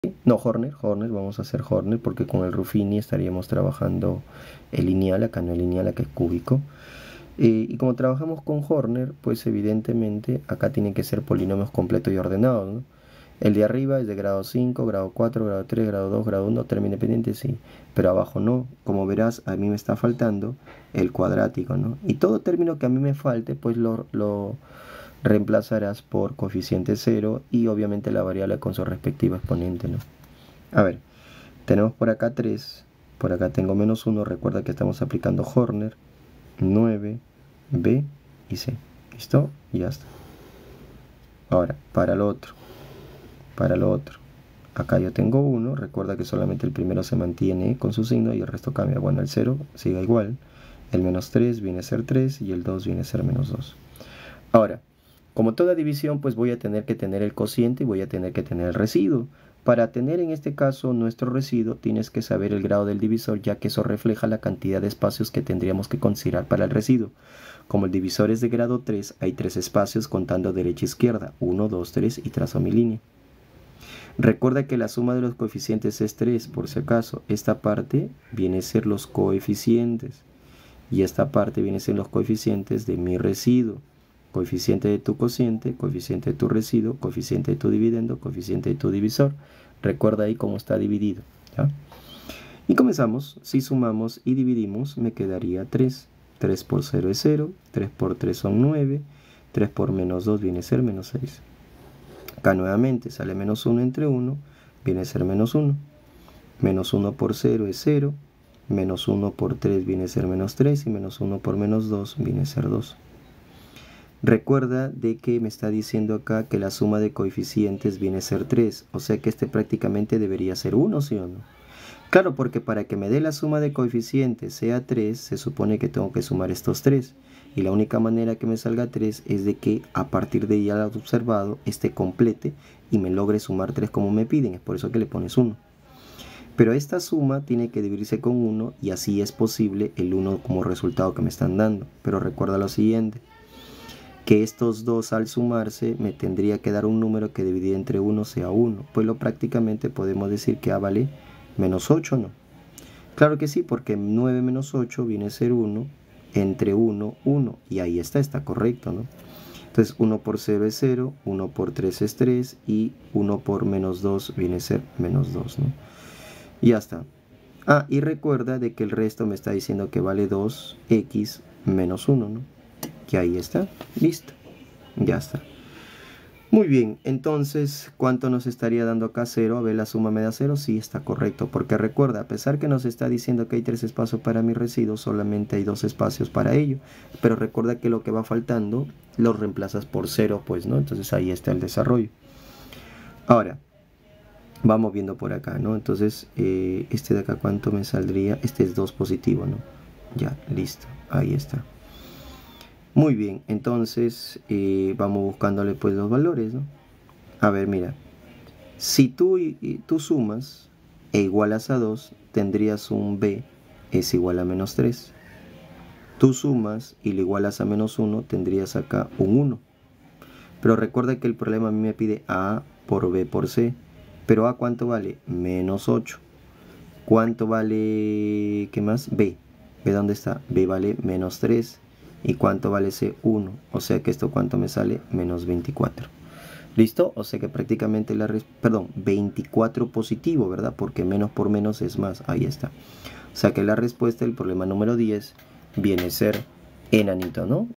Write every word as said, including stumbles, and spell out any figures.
No, Horner, Horner, vamos a hacer Horner porque con el Ruffini estaríamos trabajando el lineal, acá no el lineal, acá es cúbico. Eh, y como trabajamos con Horner, pues evidentemente acá tienen que ser polinomios completos y ordenados, ¿no? El de arriba es de grado cinco, grado cuatro, grado tres, grado dos, grado uno, término independiente, sí. Pero abajo no. Como verás, a mí me está faltando el cuadrático, ¿no? Y todo término que a mí me falte, pues lo, lo reemplazarás por coeficiente cero y obviamente la variable con su respectiva exponente, ¿no? A ver, tenemos por acá tres, por acá tengo menos uno, recuerda que estamos aplicando Horner, nueve, B y C. ¿Listo? Y ya está. Ahora, para lo otro, para lo otro. Acá yo tengo uno, recuerda que solamente el primero se mantiene con su signo y el resto cambia. Bueno, el cero sigue igual, el menos tres viene a ser tres y el dos viene a ser menos dos. Ahora, como toda división, pues voy a tener que tener el cociente y voy a tener que tener el residuo. Para tener en este caso nuestro residuo, tienes que saber el grado del divisor, ya que eso refleja la cantidad de espacios que tendríamos que considerar para el residuo. Como el divisor es de grado tres, hay tres espacios contando derecha e izquierda, uno, dos, tres y trazo mi línea. Recuerda que la suma de los coeficientes es tres, por si acaso. Esta parte viene a ser los coeficientes y esta parte viene a ser los coeficientes de mi residuo. Coeficiente de tu cociente, coeficiente de tu residuo, coeficiente de tu dividendo, coeficiente de tu divisor. Recuerda ahí cómo está dividido, ¿ya? Y comenzamos. Si sumamos y dividimos, me quedaría tres. tres por cero es cero, tres por tres son nueve, tres por menos dos viene a ser menos seis. Acá nuevamente sale menos uno entre uno, viene a ser menos uno. Menos uno por cero es cero, menos uno por tres viene a ser menos tres y menos uno por menos dos viene a ser dos. Recuerda de que me está diciendo acá que la suma de coeficientes viene a ser tres, o sea que este prácticamente debería ser uno, ¿sí o no? Claro, porque para que me dé la suma de coeficientes sea tres, se supone que tengo que sumar estos tres. Y la única manera que me salga tres es de que a partir de ya lo observado, este complete y me logre sumar tres como me piden, es por eso que le pones uno. Pero esta suma tiene que dividirse con uno y así es posible el uno como resultado que me están dando. Pero recuerda lo siguiente, que estos dos al sumarse me tendría que dar un número que dividir entre uno sea uno. Pues lo prácticamente podemos decir que A vale menos ocho, ¿no? Claro que sí, porque nueve menos ocho viene a ser uno, entre uno, uno. Y ahí está, está correcto, ¿no? Entonces uno por cero es cero, uno por tres es tres y uno por menos dos viene a ser menos dos, ¿no? Y ya está. Ah, y recuerda de que el resto me está diciendo que vale dos x menos uno, ¿no? Que ahí está, listo, ya está. Muy bien, entonces, ¿cuánto nos estaría dando acá? Cero. A ver, la suma me da cero, sí, está correcto, porque recuerda, a pesar que nos está diciendo que hay tres espacios para mi residuo, solamente hay dos espacios para ello, pero recuerda que lo que va faltando lo reemplazas por cero, pues, ¿no? Entonces ahí está el desarrollo. Ahora, vamos viendo por acá, ¿no? Entonces, eh, este de acá, ¿cuánto me saldría? Este es dos positivo, ¿no? Ya, listo, ahí está. Muy bien, entonces eh, vamos buscándole pues los valores, ¿no? A ver, mira, si tú, y, tú sumas e igualas a dos, tendrías un b es igual a menos tres. Tú sumas y le igualas a menos uno, tendrías acá un uno. Pero recuerda que el problema a mí me pide a por b por c. Pero a ¿cuánto vale? Menos ocho. ¿Cuánto vale? ¿Qué más? B. ¿B dónde está? B vale menos tres. ¿Y cuánto vale C? uno. O sea que esto ¿cuánto me sale? Menos veinticuatro. ¿Listo? O sea que prácticamente la... Perdón, veinticuatro positivo, ¿verdad? Porque menos por menos es más. Ahí está. O sea que la respuesta del problema número diez viene a ser enanito, ¿no?